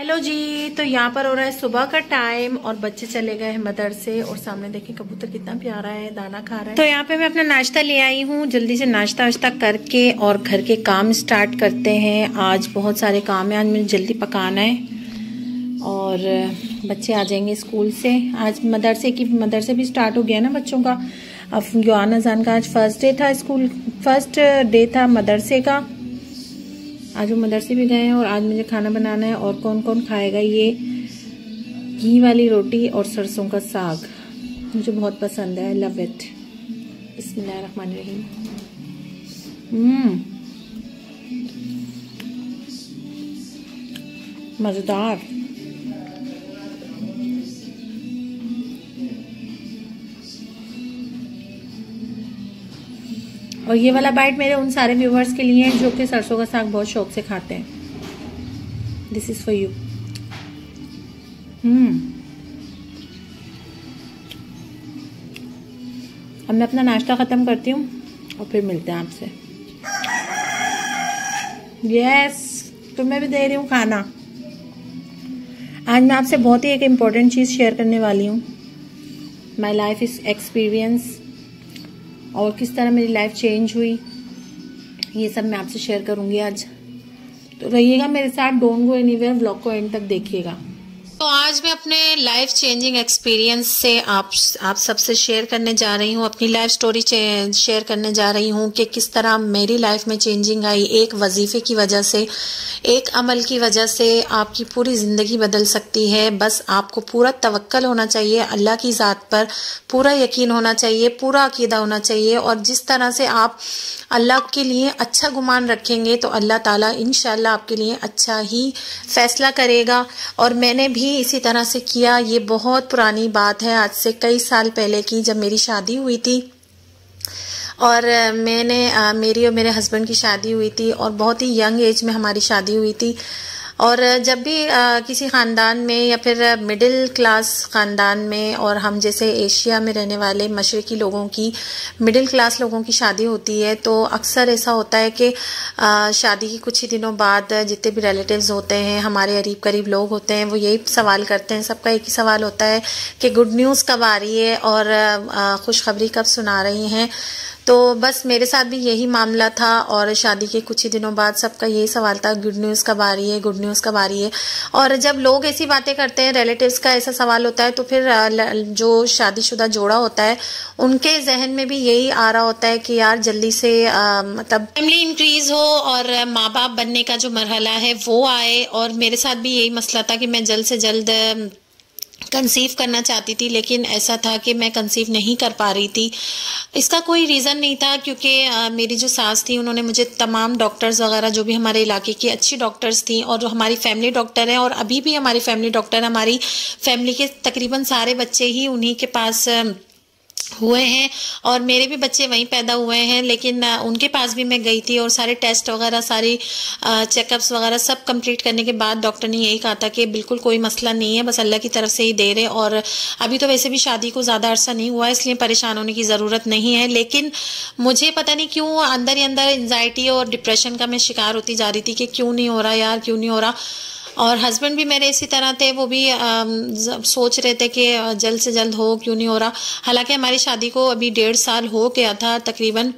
Hello जी। तो यहाँ पर हो रहा है सुबह का टाइम और बच्चे चले गए हैं मदरसे और सामने देखें कबूतर कितना प्यारा है, दाना खा रहा है। तो यहाँ पे मैं अपना नाश्ता ले आई हूँ, जल्दी से नाश्ता वाश्ता करके और घर के काम स्टार्ट करते हैं। आज बहुत सारे काम है, आज मुझे जल्दी पकाना है और बच्चे आ जाएंगे स्कूल से। आज मदरसे भी स्टार्ट हो गया ना बच्चों का। अब युआन अजान का आज फर्स्ट डे था, फर्स्ट डे था मदरसे का। आज वो मदरसे भी गए हैं और आज मुझे खाना बनाना है। और कौन कौन खाएगा ये घी वाली रोटी और सरसों का साग, मुझे बहुत पसंद है, आई लव इट। बिस्मिल्लाहिर्रहमानिर्रहीम। मज़ेदार। और ये वाला बाइट मेरे उन सारे व्यूवर्स के लिए है जो कि सरसों का साग बहुत शौक से खाते हैं। This is for you. अब मैं अपना नाश्ता खत्म करती हूँ और फिर मिलते हैं आपसे। यस, तुम्हें भी दे रही हूँ खाना। आज मैं आपसे बहुत ही एक इम्पोर्टेंट चीज़ शेयर करने वाली हूँ, माई लाइफ इज एक्सपीरियंस, और किस तरह मेरी लाइफ चेंज हुई, ये सब मैं आपसे शेयर करूंगी आज। तो रहिएगा मेरे साथ, डोंट गो एनीवेयर, व्लॉग को एंड तक देखिएगा। तो आज मैं अपने लाइफ चेंजिंग एक्सपीरियंस से आप सबसे शेयर करने जा रही हूँ, अपनी लाइफ स्टोरी शेयर करने जा रही हूँ कि किस तरह मेरी लाइफ में चेंजिंग आई। एक वजीफे की वजह से, एक अमल की वजह से आपकी पूरी ज़िंदगी बदल सकती है। बस आपको पूरा तवक्कल होना चाहिए अल्लाह की ज़ात पर, पूरा यकीन होना चाहिए, पूरा अकीदा होना चाहिए। और जिस तरह से आप अल्लाह के लिए अच्छा गुमान रखेंगे तो अल्लाह ताला इंशाअल्लाह आपके लिए अच्छा ही फैसला करेगा। और मैंने भी इसी तरह से किया। ये बहुत पुरानी बात है, आज से कई साल पहले की, जब मेरी शादी हुई थी और मेरी और मेरे हस्बैंड की शादी हुई थी और बहुत ही यंग एज में हमारी शादी हुई थी। और जब भी किसी ख़ानदान में या फिर मिडिल क्लास ख़ानदान में, और हम जैसे एशिया में रहने वाले मशरक़ी लोगों की, मिडिल क्लास लोगों की शादी होती है तो अक्सर ऐसा होता है कि शादी के कुछ ही दिनों बाद जितने भी रिलेटिव्स होते हैं, हमारे करीब करीब लोग होते हैं, वो यही सवाल करते हैं। सबका एक ही सवाल होता है कि गुड न्यूज़ कब आ रही है और खुशखबरी कब सुना रही हैं। तो बस मेरे साथ भी यही मामला था और शादी के कुछ ही दिनों बाद सबका यही सवाल था, गुड न्यूज़ कब आ रही है, गुड न्यूज़ कब आ रही है। और जब लोग ऐसी बातें करते हैं, रिलेटिव्स का ऐसा सवाल होता है, तो फिर जो शादीशुदा जोड़ा होता है उनके जहन में भी यही आ रहा होता है कि यार जल्दी से मतलब फैमिली इंक्रीज हो और माँ बाप बनने का जो मरहला है वो आए। और मेरे साथ भी यही मसला था कि मैं जल्द से जल्द कंसीव करना चाहती थी, लेकिन ऐसा था कि मैं कंसीव नहीं कर पा रही थी। इसका कोई रीज़न नहीं था, क्योंकि मेरी जो सास थी उन्होंने मुझे तमाम डॉक्टर्स वगैरह जो भी हमारे इलाके की अच्छी डॉक्टर्स थी, और जो हमारी फैमिली डॉक्टर हैं और अभी भी हमारी फैमिली डॉक्टर, हमारी फैमिली के तकरीबन सारे बच्चे ही उन्हीं के पास हुए हैं और मेरे भी बच्चे वहीं पैदा हुए हैं। लेकिन उनके पास भी मैं गई थी और सारे टेस्ट वगैरह, सारी चेकअप्स वगैरह सब कंप्लीट करने के बाद डॉक्टर ने यही कहा था कि बिल्कुल कोई मसला नहीं है, बस अल्लाह की तरफ से ही दे रहे। और अभी तो वैसे भी शादी को ज़्यादा अरसा नहीं हुआ, इसलिए परेशान होने की ज़रूरत नहीं है। लेकिन मुझे पता नहीं क्यों अंदर ही अंदर एंजाइटी और डिप्रेशन का मैं शिकार होती जा रही थी कि क्यों नहीं हो रहा यार, क्यों नहीं हो रहा। और हस्बैंड भी मेरे इसी तरह थे, वो भी सोच रहे थे कि जल्द से जल्द हो, क्यों नहीं हो रहा। हालांकि हमारी शादी को अभी 1.5 साल हो गया था तकरीबन,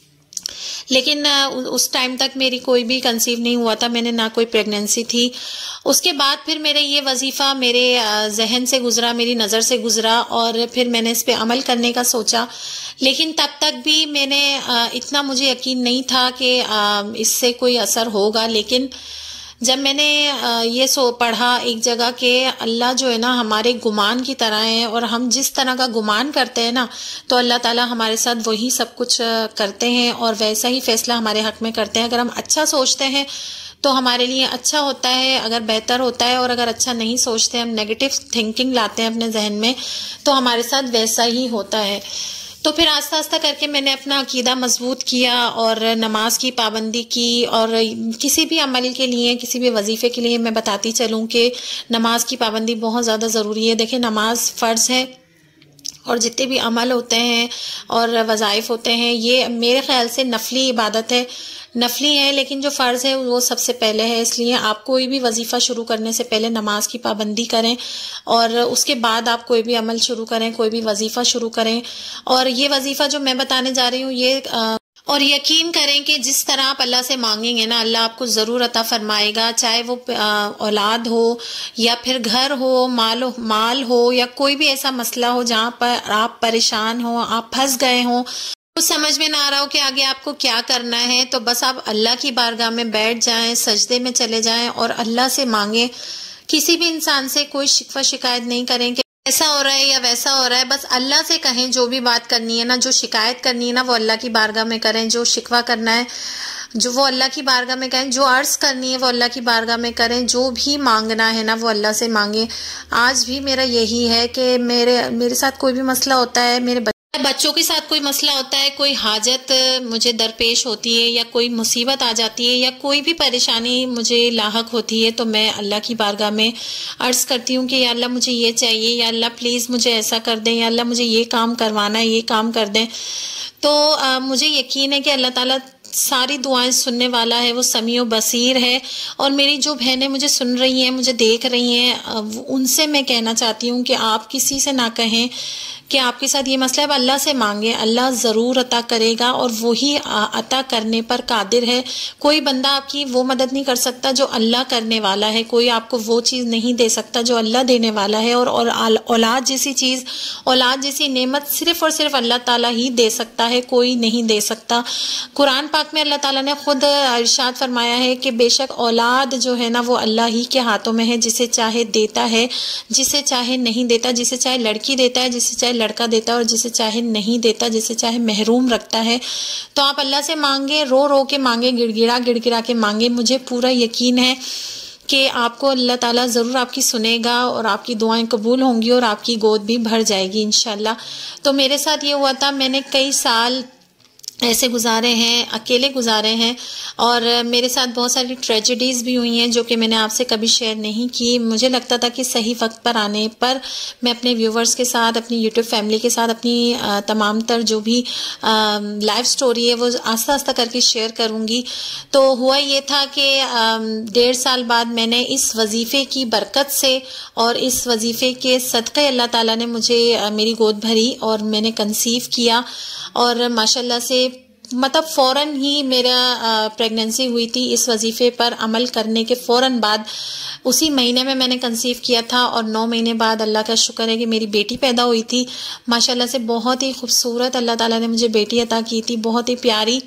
लेकिन उस टाइम तक मेरी कोई भी कंसीव नहीं हुआ था, मैंने ना कोई प्रेगनेंसी थी। उसके बाद फिर मेरे ये वजीफ़ा मेरे जहन से गुजरा, मेरी नज़र से गुजरा और फिर मैंने इस पर अमल करने का सोचा। लेकिन तब तक भी मैंने इतना मुझे यकीन नहीं था कि इससे कोई असर होगा। लेकिन जब मैंने ये पढ़ा एक जगह के अल्लाह जो है ना हमारे गुमान की तरह है, और हम जिस तरह का गुमान करते हैं ना तो अल्लाह ताला हमारे साथ वही सब कुछ करते हैं और वैसा ही फैसला हमारे हक में करते हैं। अगर हम अच्छा सोचते हैं तो हमारे लिए अच्छा होता है, अगर बेहतर होता है, और अगर अच्छा नहीं सोचते, हम नेगेटिव थिंकिंग लाते हैं अपने जहन में, तो हमारे साथ वैसा ही होता है। तो फिर आस्ता आस्ता करके मैंने अपना अकीदा मजबूत किया और नमाज की पाबंदी की। और किसी भी अमल के लिए, किसी भी वजीफे के लिए मैं बताती चलूँ कि नमाज की पाबंदी बहुत ज़्यादा ज़रूरी है। देखिए, नमाज फ़र्ज़ है और जितने भी अमल होते हैं और वज़ाइफ होते हैं, ये मेरे ख्याल से नफली इबादत है, नफली है, लेकिन जो फ़र्ज़ है वो सबसे पहले है। इसलिए आप कोई भी वजीफ़ा शुरू करने से पहले नमाज की पाबंदी करें और उसके बाद आप कोई भी अमल शुरू करें, कोई भी वजीफ़ा शुरू करें। और ये वजीफ़ा जो मैं बताने जा रही हूँ, ये और यकीन करें कि जिस तरह आप अल्लाह से मांगेंगे ना, अल्लाह आपको ज़रूर अता फरमाएगा। चाहे वो औलाद हो या फिर घर हो, माल हो या कोई भी ऐसा मसला हो जहाँ पर आप परेशान हो, आप फंस गए हो, कुछ समझ में ना आ रहा हो कि आगे आपको क्या करना है, तो बस आप अल्लाह की बारगाह में बैठ जाएं, सजदे में चले जाएं और अल्लाह से मांगे। किसी भी इंसान से कोई शिकवा शिकायत नहीं करें कि ऐसा हो रहा है या वैसा हो रहा है। बस अल्लाह से कहें, जो भी बात करनी है ना, जो शिकायत करनी है ना, वो अल्लाह की बारगाह में करें। जो शिकवा करना है जो वो अल्लाह की बारगाह में करें, जो अर्ज करनी है वो अल्लाह की बारगाह में करें, जो भी मांगना है ना वो अल्लाह से मांगे। आज भी मेरा यही है कि मेरे साथ कोई भी मसला होता है, मेरे बच्चों के साथ कोई मसला होता है, कोई हाजत मुझे दरपेश होती है या कोई मुसीबत आ जाती है या कोई भी परेशानी मुझे लाहक होती है, तो मैं अल्लाह की बारगाह में अर्ज करती हूँ कि या अल्लाह मुझे ये चाहिए, या अल्लाह प्लीज़ मुझे ऐसा कर दें, या अल्लाह मुझे ये काम करवाना है, ये काम कर दें। तो मुझे यकीन है कि अल्लाह ताला सारी दुआएं सुनने वाला है, वो समीओ बसीर है। और मेरी जो बहनें मुझे सुन रही हैं, मुझे देख रही हैं, उनसे मैं कहना चाहती हूँ कि आप किसी से ना कहें कि आपके साथ ये मसला है, अल्लाह से मांगे, अल्लाह ज़रूर अता करेगा और वही अता करने पर कादिर है। कोई बंदा आपकी वो मदद नहीं कर सकता जो अल्लाह करने वाला है, कोई आपको वो चीज़ नहीं दे सकता जो अल्लाह देने वाला है। और औलाद जैसी चीज़, औलाद जैसी नेमत सिर्फ़ और सिर्फ अल्लाह ताला ही दे सकता है, कोई नहीं दे सकता। कुरान पाक में अल्लाह ताला ने खुद इरशाद फरमाया है कि बेशक औलाद जो है ना वो अल्लाह ही के हाथों में है, जिसे चाहे देता है, जिसे चाहे नहीं देता, जिसे चाहे लड़की देता है, जिसे चाहे लड़का देता है और जिसे चाहे नहीं देता, जिसे चाहे महरूम रखता है। तो आप अल्लाह से मांगे, रो रो के मांगे, गिड़गिड़ा के मांगे। मुझे पूरा यकीन है कि आपको अल्लाह ताला ज़रूर आपकी सुनेगा और आपकी दुआएं कबूल होंगी और आपकी गोद भी भर जाएगी इंशाल्लाह। तो मेरे साथ ये हुआ था, मैंने कई साल ऐसे गुजारे हैं, अकेले गुजारे हैं और मेरे साथ बहुत सारी ट्रेजेडीज़ भी हुई हैं जो कि मैंने आपसे कभी शेयर नहीं की। मुझे लगता था कि सही वक्त पर आने पर मैं अपने व्यूवर्स के साथ, अपनी यूट्यूब फैमिली के साथ अपनी तमाम तर जो भी लाइफ स्टोरी है वो आस्ता आस्ता करके शेयर करूँगी। तो हुआ ये था कि 1.5 साल बाद मैंने इस वजीफ़े की बरकत से और इस वजीफ़े के सदक़े अल्लाह ताला ने मुझे मेरी गोद भरी और मैंने कंसीव किया। और माशाल्लाह से मतलब फ़ौरन ही मेरा प्रेगनेंसी हुई थी। इस वजीफ़े पर अमल करने के फ़ौरन बाद उसी महीने में मैंने कंसीव किया था और 9 महीने बाद अल्लाह का शुक्र है कि मेरी बेटी पैदा हुई थी। माशाल्लाह से बहुत ही खूबसूरत अल्लाह ताला ने मुझे बेटी अता की थी, बहुत ही प्यारी।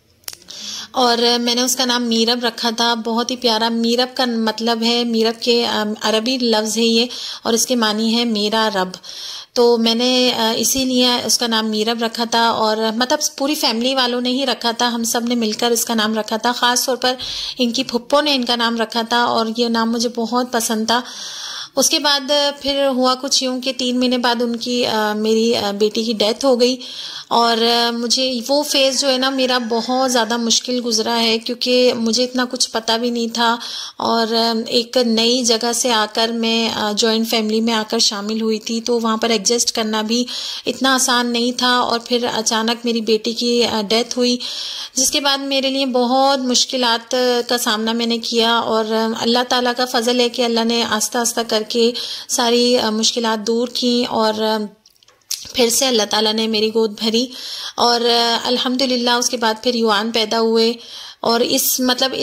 और मैंने उसका नाम मीरब रखा था, बहुत ही प्यारा। मीरब का मतलब है, मीरब के अरबी लफ्ज़ है ये और इसके मानी है मेरा रब। तो मैंने इसीलिए उसका नाम मीरब रखा था और मतलब पूरी फैमिली वालों ने ही रखा था, हम सब ने मिलकर इसका नाम रखा था। ख़ास तौर पर इनकी फुप्पो ने इनका नाम रखा था और ये नाम मुझे बहुत पसंद था। उसके बाद फिर हुआ कुछ यूँ कि 3 महीने बाद उनकी मेरी बेटी की डेथ हो गई और मुझे वो फेज़ जो है ना मेरा बहुत ज़्यादा मुश्किल गुज़रा है, क्योंकि मुझे इतना कुछ पता भी नहीं था और एक नई जगह से आकर मैं जॉइंट फैमिली में आकर शामिल हुई थी, तो वहाँ पर एडजस्ट करना भी इतना आसान नहीं था। और फिर अचानक मेरी बेटी की डेथ हुई, जिसके बाद मेरे लिए बहुत मुश्किलात का सामना मैंने किया और अल्लाह ताला का फ़ज़ल है कि अल्लाह ने आस्ता आस्ता करके सारी मुश्किलात दूर की और फिर से अल्लाह ताला ने मेरी गोद भरी और अल्हम्दुलिल्लाह उसके बाद फिर युआन पैदा हुए। और इस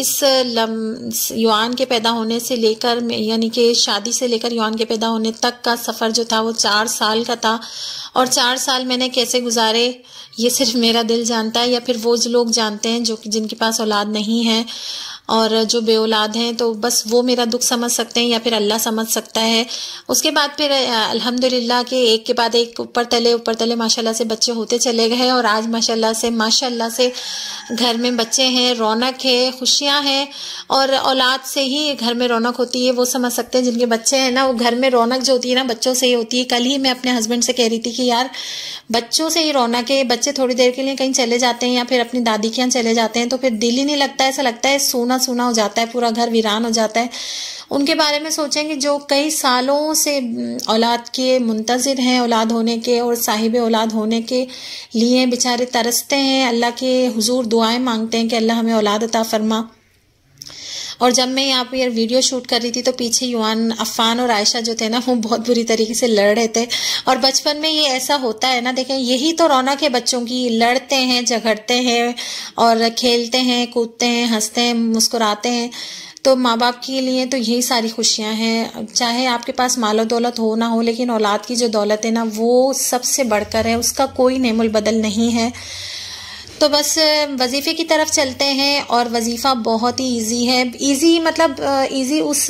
युआन के पैदा होने से लेकर यानी कि शादी से लेकर युआन के पैदा होने तक का सफ़र जो था वो 4 साल का था। और 4 साल मैंने कैसे गुजारे ये सिर्फ मेरा दिल जानता है या फिर वो जो लोग जानते हैं जो जिनके पास औलाद नहीं है और जो बे औलाद हैं, तो बस वो मेरा दुख समझ सकते हैं या फिर अल्लाह समझ सकता है। उसके बाद फिर अल्हम्दुलिल्लाह के एक के बाद एक ऊपर तले माशाल्लाह से बच्चे होते चले गए और आज माशाल्लाह से घर में बच्चे हैं, रौनक है, खुशियाँ हैं। और औलाद से ही घर में रौनक होती है, वो समझ सकते हैं जिनके बच्चे हैं ना, वो घर में रौनक जो होती है ना बच्चों से ही होती है। कल ही मैं अपने हस्बैंड से कह रही थी कि यार बच्चों से ही रौनक है, बच्चे थोड़ी देर के लिए कहीं चले जाते हैं या फिर अपनी दादी के यहाँ चले जाते हैं तो फिर दिल ही नहीं लगता, ऐसा लगता है सोना सूना सूना हो जाता है, पूरा घर वीरान हो जाता है। उनके बारे में सोचेंगे जो कई सालों से औलाद के मुंतज़िर हैं, औलाद होने के और साहिब औलाद होने के लिए बेचारे तरसते हैं, अल्लाह के हुजूर दुआएं मांगते हैं कि अल्लाह हमें औलाद अता फरमा। और जब मैं यहाँ पे वीडियो शूट कर रही थी तो पीछे युवान, अफ़ान और आयशा जो थे ना, वो बहुत बुरी तरीके से लड़ रहे थे। और बचपन में ये ऐसा होता है ना, देखें यही तो रौनक है बच्चों की, लड़ते हैं, झगड़ते हैं और खेलते हैं, कूदते हैं, हंसते हैं, मुस्कुराते हैं। तो माँ बाप के लिए तो यही सारी खुशियाँ हैं। चाहे आपके पास मालो दौलत हो ना हो, लेकिन औलाद की जो दौलत है ना, वो सबसे बढ़कर है, उसका कोई नेमुल बदल नहीं है। तो बस वजीफ़े की तरफ चलते हैं। और वजीफ़ा बहुत ही इजी है। इजी मतलब इजी उस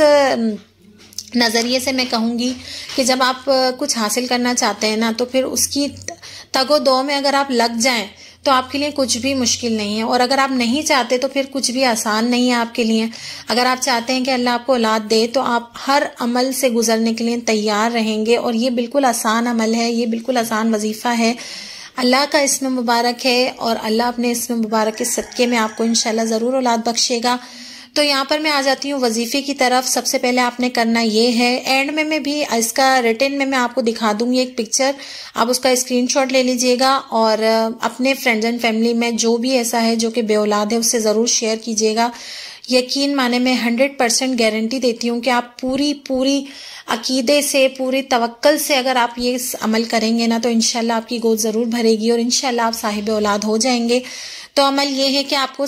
नज़रिए से मैं कहूँगी कि जब आप कुछ हासिल करना चाहते हैं ना, तो फिर उसकी तगो-दो में अगर आप लग जाएं तो आपके लिए कुछ भी मुश्किल नहीं है। और अगर आप नहीं चाहते तो फिर कुछ भी आसान नहीं है आपके लिए। अगर आप चाहते हैं कि अल्लाह आपको औलाद दे, तो आप हर अमल से गुजरने के लिए तैयार रहेंगे। और ये बिल्कुल आसान अमल है, ये बिल्कुल आसान वजीफ़ा है। अल्लाह का इस्म मुबारक है और अल्लाह अपने इस्म मुबारक के सदक़े में आपको इंशाल्लाह ज़रूर औलाद बख्शेगा। तो यहाँ पर मैं आ जाती हूँ वजीफ़े की तरफ। सबसे पहले आपने करना ये है, एंड में मैं भी इसका रिटन में मैं आपको दिखा दूंगी एक पिक्चर, आप उसका स्क्रीनशॉट ले लीजिएगा और अपने फ्रेंड्स एंड फैमिली में जो भी ऐसा है जो कि बेऔलाद है, उससे ज़रूर शेयर कीजिएगा। यकीन माने मैं 100% गारंटी देती हूँ कि आप पूरी अकीदे से, पूरी तवक्कल से अगर आप ये अमल करेंगे ना, तो इंशाल्लाह आपकी गोद ज़रूर भरेगी और इंशाल्लाह आप साहिब औलाद हो जाएंगे। तो अमल ये है कि आपको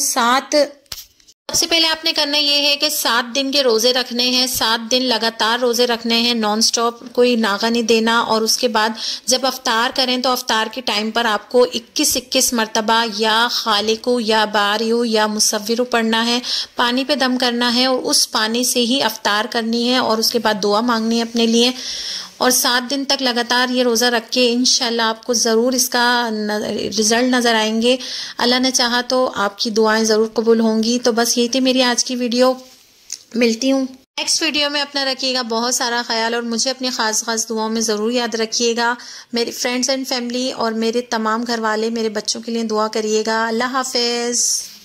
सबसे पहले आपने करना ये है कि 7 दिन के रोज़े रखने हैं। 7 दिन लगातार रोज़े रखने हैं, नॉन स्टॉप, कोई नागा नहीं देना। और उसके बाद जब अफ्तार करें तो अफ्तार के टाइम पर आपको 21 मरतबा या खालिकु या बारियु या मुसव्विरु पढ़ना है, पानी पे दम करना है और उस पानी से ही अफ्तार करनी है। और उसके बाद दुआ मांगनी है अपने लिए। और 7 दिन तक लगातार ये रोज़ा रख के इंशाल्लाह आपको ज़रूर इसका रिज़ल्ट नज़र आएंगे। अल्लाह ने चाहा तो आपकी दुआएं ज़रूर कबूल होंगी। तो बस यही थी मेरी आज की वीडियो। मिलती हूँ नेक्स्ट वीडियो में। अपना रखिएगा बहुत सारा ख्याल और मुझे अपनी ख़ास दुआओं में ज़रूर याद रखिएगा। मेरे फ्रेंड्स एंड फैमिली और मेरे तमाम घर वाले, मेरे बच्चों के लिए दुआ करिएगा। अल्लाह हाफ़िज़।